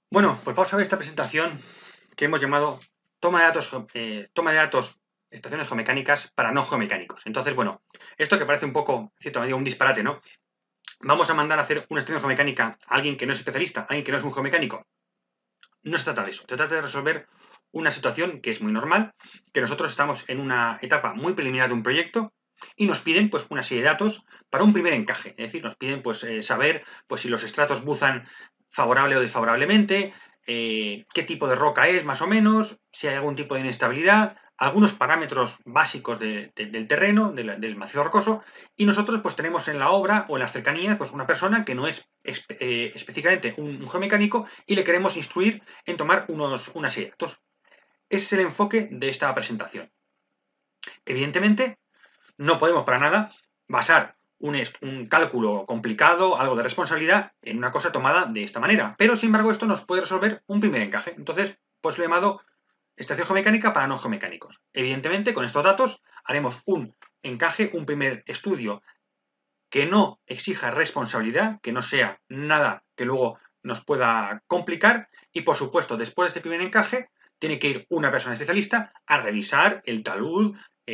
Bueno, pues vamos a ver esta presentación que hemos llamado toma de datos estaciones geomecánicas para no geomecánicos. Entonces, bueno, esto que parece un poco, en cierta medida, un disparate, ¿no? Vamos a mandar a hacer una estación geomecánica a alguien que no es especialista, a alguien que no es un geomecánico. No se trata de eso, se trata de resolver una situación que es muy normal, que nosotros estamos en una etapa muy preliminar de un proyecto y nos piden pues una serie de datos para un primer encaje. Es decir, nos piden pues saber pues si los estratos buzan favorable o desfavorablemente, qué tipo de roca es más o menos, si hay algún tipo de inestabilidad, algunos parámetros básicos del terreno, del macizo rocoso, y nosotros pues tenemos en la obra o en las cercanías pues una persona que no es específicamente un geomecánico y le queremos instruir en tomar una serie de datos. Ese es el enfoque de esta presentación. Evidentemente, no podemos para nada basar un cálculo complicado, algo de responsabilidad, en una cosa tomada de esta manera. Pero, sin embargo, esto nos puede resolver un primer encaje. Entonces, pues lo he llamado estación geomecánica para no geomecánicos. Evidentemente, con estos datos haremos un encaje, un primer estudio que no exija responsabilidad, que no sea nada que luego nos pueda complicar y, por supuesto, después de este primer encaje, tiene que ir una persona especialista a revisar el talud,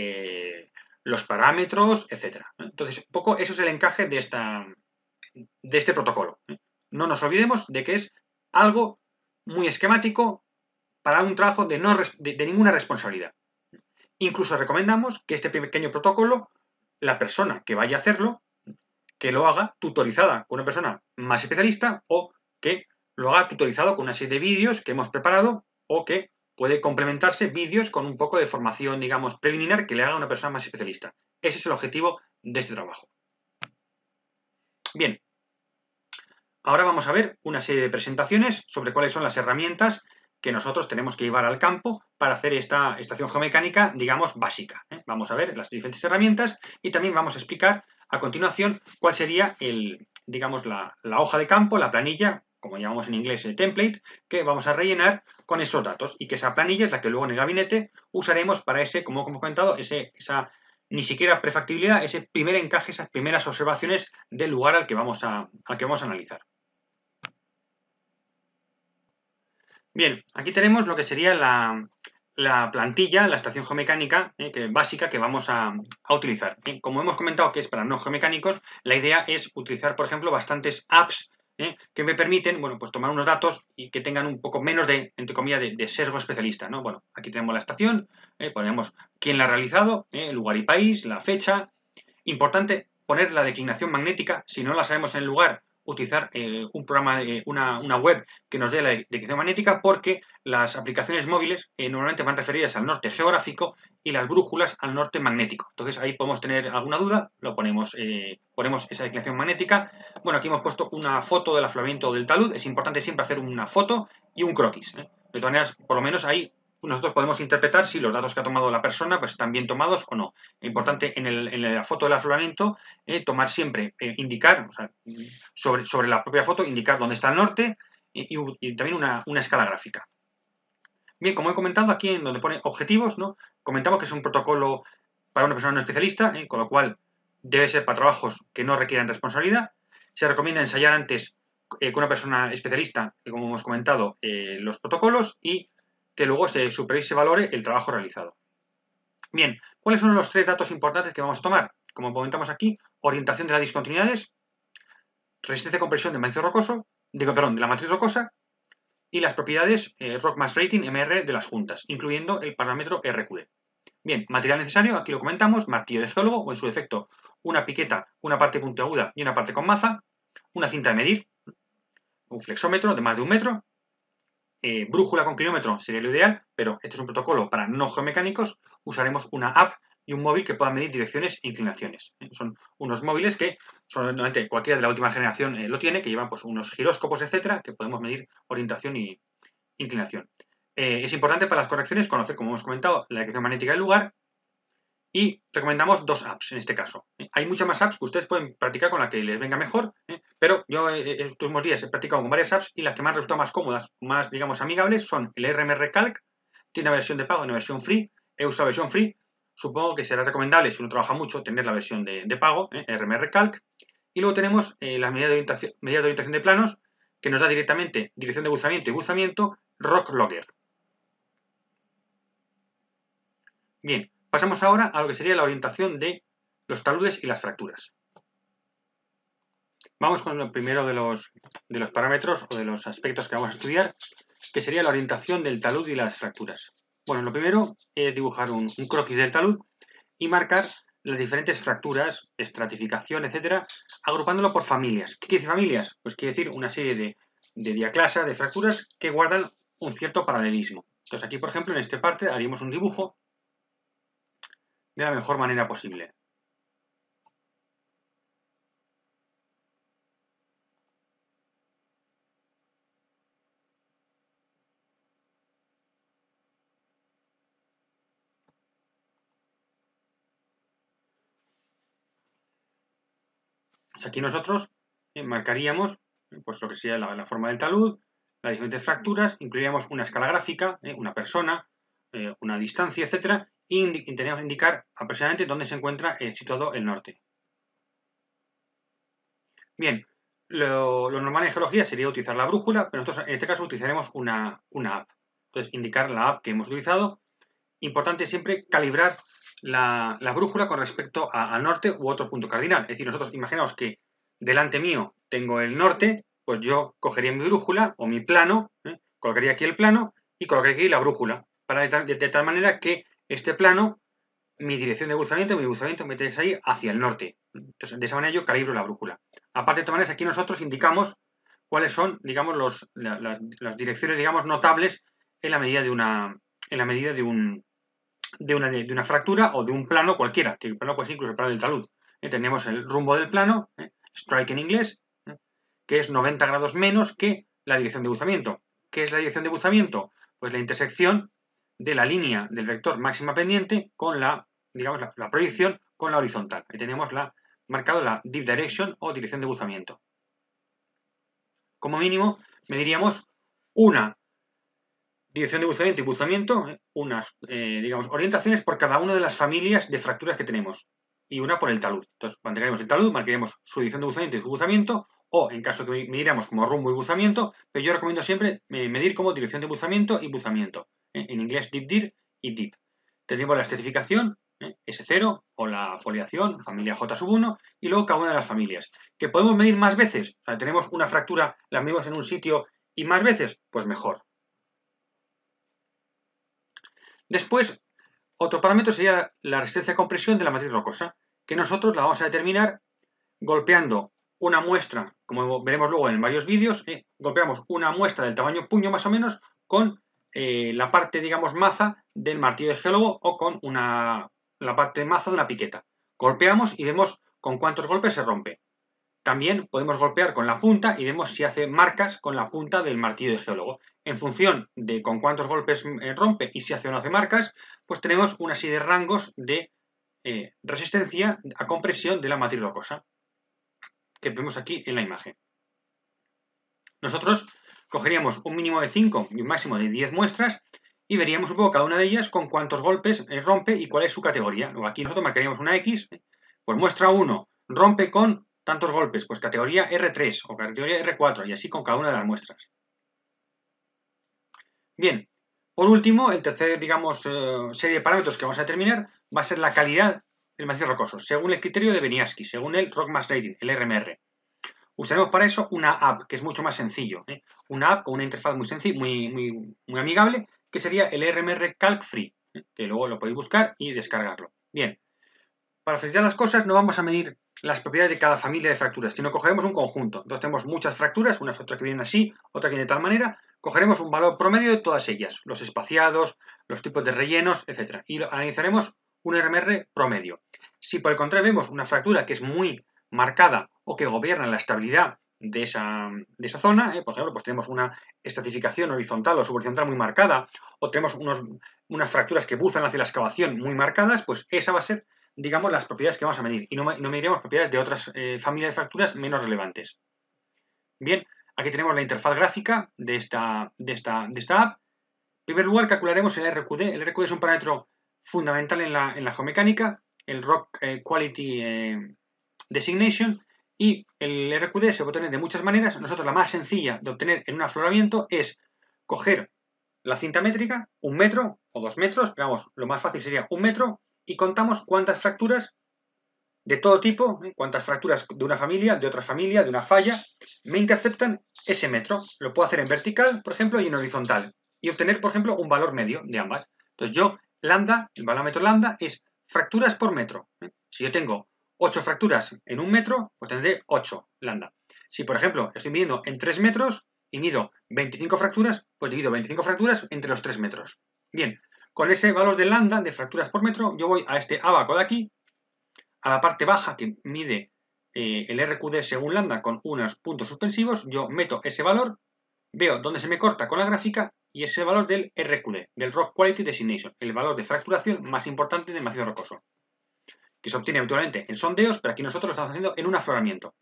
los parámetros, etcétera. Entonces, un poco eso es el encaje de este protocolo. No nos olvidemos de que es algo muy esquemático para un trabajo de ninguna responsabilidad. Incluso recomendamos que este pequeño protocolo, la persona que vaya a hacerlo, que lo haga tutorizada con una persona más especialista o que lo haga tutorizado con una serie de vídeos que hemos preparado o que puede complementarse vídeos con un poco de formación, digamos, preliminar que le haga una persona más especialista. Ese es el objetivo de este trabajo. Bien, ahora vamos a ver una serie de presentaciones sobre cuáles son las herramientas que nosotros tenemos que llevar al campo para hacer esta estación geomecánica, digamos, básica. Vamos a ver las diferentes herramientas y también vamos a explicar a continuación cuál sería digamos, la hoja de campo, la planilla, como llamamos en inglés el template, que vamos a rellenar con esos datos y que esa planilla es la que luego en el gabinete usaremos para ese, como hemos comentado, esa ni siquiera prefactibilidad, ese primer encaje, esas primeras observaciones del lugar al que vamos a analizar. Bien, aquí tenemos lo que sería la plantilla, la estación geomecánica básica que vamos a utilizar. Como hemos comentado que es para no geomecánicos, la idea es utilizar, por ejemplo, bastantes apps que me permiten, bueno, pues tomar unos datos y que tengan un poco menos de, entre comillas, de sesgo especialista, ¿no? Bueno, aquí tenemos la estación, ponemos quién la ha realizado, el lugar y país, la fecha. Importante poner la declinación magnética, si no la sabemos en el lugar, utilizar un programa, una web que nos dé la declinación magnética, porque las aplicaciones móviles normalmente van referidas al norte geográfico y las brújulas al norte magnético. Entonces ahí podemos tener alguna duda, lo ponemos esa declinación magnética. Bueno, aquí hemos puesto una foto del afloramiento del talud. Es importante siempre hacer una foto y un croquis. De todas maneras, por lo menos ahí nosotros podemos interpretar si los datos que ha tomado la persona pues, están bien tomados o no. Importante en la foto del afloramiento tomar siempre, indicar, o sea, sobre la propia foto, indicar dónde está el norte y también una escala gráfica. Bien, como he comentado aquí en donde pone objetivos, ¿no? Comentamos que es un protocolo para una persona no especialista, con lo cual debe ser para trabajos que no requieran responsabilidad. Se recomienda ensayar antes con una persona especialista, como hemos comentado, los protocolos y que luego se supervise y se valore el trabajo realizado. Bien, ¿cuáles son los tres datos importantes que vamos a tomar? Como comentamos aquí, orientación de las discontinuidades, resistencia de compresión del macizo rocoso, de la matriz rocosa y las propiedades Rock Mass Rating MR de las juntas, incluyendo el parámetro RQD. Bien, material necesario, aquí lo comentamos, martillo de geólogo o en su defecto una piqueta, una parte puntiaguda y una parte con maza, una cinta de medir, un flexómetro de más de 1 metro, brújula con kilómetro sería lo ideal, pero este es un protocolo para no geomecánicos, usaremos una app y un móvil que pueda medir direcciones e inclinaciones. Son unos móviles que solamente cualquiera de la última generación lo tiene, que llevan pues, unos giróscopos, etcétera, que podemos medir orientación y inclinación. Es importante para las correcciones conocer, como hemos comentado, la dirección magnética del lugar y recomendamos 2 apps en este caso. Hay muchas más apps que ustedes pueden practicar con la que les venga mejor, pero yo estos últimos días he practicado con varias apps y las que me han resultado más cómodas, más, digamos, amigables son el RMR Calc, tiene una versión de pago y una versión free. He usado la versión free, supongo que será recomendable, si uno trabaja mucho, tener la versión de pago, RMR Calc. Y luego tenemos las medidas de orientación de planos, que nos da directamente dirección de buzamiento y buzamiento, Rock Logger. Bien, pasamos ahora a lo que sería la orientación de los taludes y las fracturas. Vamos con el primero de los parámetros o de los aspectos que vamos a estudiar, que sería la orientación del talud y las fracturas. Bueno, lo primero es dibujar un croquis del talud y marcar las diferentes fracturas, estratificación, etcétera, agrupándolo por familias. ¿Qué quiere decir familias? Pues quiere decir una serie de diaclasa, de fracturas que guardan un cierto paralelismo. Entonces aquí, por ejemplo, en esta parte haríamos un dibujo de la mejor manera posible. Pues aquí nosotros marcaríamos pues lo que sería la forma del talud, las diferentes fracturas, incluiríamos una escala gráfica, una persona, una distancia, etcétera, y intentaríamos indicar aproximadamente dónde se encuentra situado el norte. Bien, lo normal en geología sería utilizar la brújula, pero nosotros en este caso utilizaremos una app. Entonces, indicar la app que hemos utilizado. Importante siempre calibrar la brújula con respecto al norte u otro punto cardinal. Es decir, nosotros imaginaos que delante mío tengo el norte, pues yo cogería mi brújula o mi plano, colocaría aquí el plano y colocaría aquí la brújula, para de tal manera que este plano, mi dirección de buzamiento me trae ahí hacia el norte. Entonces, de esa manera yo calibro la brújula. Aparte, de todas maneras, aquí nosotros indicamos cuáles son, digamos, las direcciones, digamos, notables en la medida de una fractura o de un plano cualquiera, que el plano puede ser incluso el plano del talud. Tenemos el rumbo del plano, strike en inglés, que es 90 grados menos que la dirección de buzamiento. ¿Qué es la dirección de buzamiento? Pues la intersección de la línea del vector máxima pendiente con la proyección con la horizontal. Ahí tenemos marcado la deep direction o dirección de buzamiento. Como mínimo, mediríamos una dirección de buzamiento y buzamiento, unas orientaciones por cada una de las familias de fracturas que tenemos y una por el talud. Entonces, mantendremos el talud, marcaremos su dirección de buzamiento y su buzamiento, o en caso que midiéramos como rumbo y buzamiento, pero yo recomiendo siempre medir como dirección de buzamiento y buzamiento. En inglés, deep dir y deep. Tendríamos la estratificación, S0, o la foliación, familia J1, y luego cada una de las familias. ¿Que podemos medir más veces? O sea, tenemos una fractura, la medimos en un sitio y más veces, pues mejor. Después, otro parámetro sería la resistencia a compresión de la matriz rocosa, que nosotros la vamos a determinar golpeando una muestra, como veremos luego en varios vídeos, golpeamos una muestra del tamaño puño más o menos con la parte, digamos, maza del martillo de geólogo o con la parte maza de una piqueta. Golpeamos y vemos con cuántos golpes se rompe. También podemos golpear con la punta y vemos si hace marcas con la punta del martillo de geólogo. En función de con cuántos golpes rompe y si hace o no hace marcas, pues tenemos una serie de rangos de resistencia a compresión de la matriz rocosa, que vemos aquí en la imagen. Nosotros cogeríamos un mínimo de 5 y un máximo de 10 muestras y veríamos un poco cada una de ellas con cuántos golpes rompe y cuál es su categoría. Luego aquí nosotros marcaríamos una X, pues muestra 1 rompe con tantos golpes, pues categoría R3 o categoría R4 y así con cada una de las muestras. Bien, por último, el tercer, serie de parámetros que vamos a determinar va a ser la calidad del macizo rocoso, según el criterio de Beniaski, según el Rock Mass Rating, el RMR. Usaremos para eso una app, que es mucho más sencillo, una app con una interfaz muy sencilla, muy amigable, que sería el RMR Calc Free, que luego lo podéis buscar y descargarlo. Bien, para facilitar las cosas no vamos a medir las propiedades de cada familia de fracturas, sino cogeremos un conjunto. Entonces tenemos muchas fracturas, unas fracturas que vienen así, otra que viene de tal manera, cogeremos un valor promedio de todas ellas, los espaciados, los tipos de rellenos, etc. Y analizaremos un RMR promedio. Si por el contrario vemos una fractura que es muy marcada o que gobierna la estabilidad de esa zona, por ejemplo, pues tenemos una estratificación horizontal o subhorizontal muy marcada, o tenemos unas fracturas que buzan hacia la excavación muy marcadas, pues esa va a ser, digamos, las propiedades que vamos a medir, y no mediremos propiedades de otras familias de fracturas menos relevantes. Bien, aquí tenemos la interfaz gráfica de esta app. En primer lugar, calcularemos el RQD. El RQD es un parámetro fundamental en la geomecánica, el Rock Quality Designation, Y el RQD se puede obtener de muchas maneras. Nosotros la más sencilla de obtener en un afloramiento es coger la cinta métrica, 1 metro o 2 metros, pero vamos, lo más fácil sería 1 metro, y contamos cuántas fracturas de todo tipo, cuántas fracturas de una familia, de otra familia, de una falla, me interceptan ese metro. Lo puedo hacer en vertical, por ejemplo, y en horizontal, y obtener, por ejemplo, un valor medio de ambas. Entonces yo, lambda, el barómetro lambda es fracturas por metro. Si yo tengo 8 fracturas en 1 metro, pues tendré 8 lambda. Si, por ejemplo, estoy midiendo en 3 metros y mido 25 fracturas, pues divido 25 fracturas entre los 3 metros. Bien, con ese valor de lambda, de fracturas por metro, yo voy a este abaco de aquí, a la parte baja que mide el RQD según lambda con unos puntos suspensivos, yo meto ese valor, veo dónde se me corta con la gráfica y ese valor del RQD, del Rock Quality Designation, el valor de fracturación más importante del macizo rocoso, que se obtiene habitualmente en sondeos, pero aquí nosotros lo estamos haciendo en un afloramiento.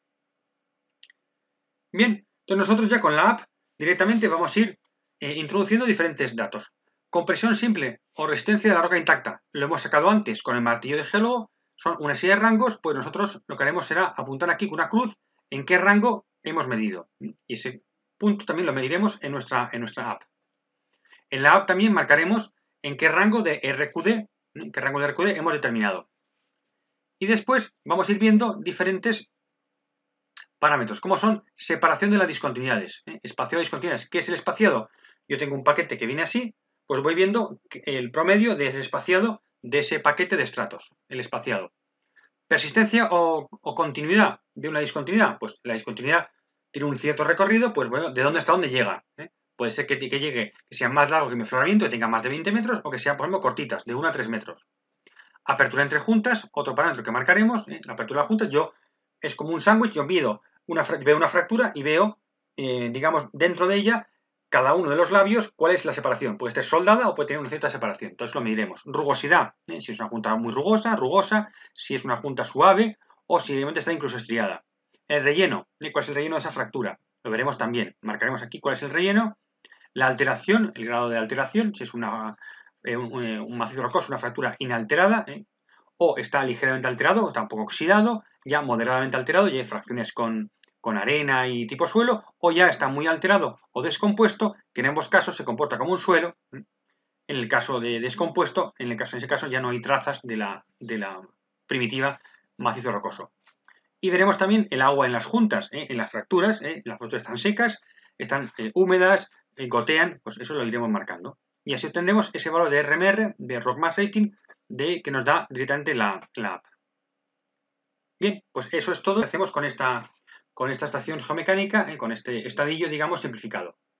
Bien, entonces nosotros ya con la app directamente vamos a ir introduciendo diferentes datos. Compresión simple o resistencia de la roca intacta, lo hemos sacado antes con el martillo de geólogo, son una serie de rangos, pues nosotros lo que haremos será apuntar aquí con una cruz en qué rango hemos medido. Y ese punto también lo mediremos en nuestra app. En la app también marcaremos en qué rango de RQD, hemos determinado. Y después vamos a ir viendo diferentes parámetros, como son separación de las discontinuidades. Espaciado de discontinuidades. ¿Qué es el espaciado? Yo tengo un paquete que viene así, pues voy viendo el promedio del espaciado de ese paquete de estratos, el espaciado. Persistencia o continuidad de una discontinuidad. Pues la discontinuidad tiene un cierto recorrido, pues bueno, ¿de dónde hasta dónde llega? Puede ser que llegue, que sea más largo que mi afloramiento, que tenga más de 20 metros, o que sean, por ejemplo, cortitas, de 1 a 3 metros. Apertura entre juntas, otro parámetro que marcaremos, la apertura de juntas, es como un sándwich, yo veo una fractura y veo, digamos, dentro de ella, cada uno de los labios, cuál es la separación. Puede estar soldada o puede tener una cierta separación. Entonces lo mediremos. Rugosidad, si es una junta muy rugosa, si es una junta suave o si realmente está incluso estriada. El relleno, cuál es el relleno de esa fractura. Lo veremos también. Marcaremos aquí cuál es el relleno. La alteración, el grado de alteración, si es un macizo rocoso, una fractura inalterada, o está ligeramente alterado, o está un poco oxidado, ya moderadamente alterado, ya hay fracciones con arena y tipo suelo, o ya está muy alterado o descompuesto, que en ambos casos se comporta como un suelo. En el caso de descompuesto, en ese caso ya no hay trazas de la primitiva macizo rocoso. Y veremos también el agua en las juntas, en las fracturas están secas, están húmedas, gotean, pues eso lo iremos marcando. Y así obtendremos ese valor de RMR, de Rock Mass Rating, que nos da directamente la app. Bien, pues eso es todo lo que hacemos con esta estación geomecánica, con este estadillo, digamos, simplificado.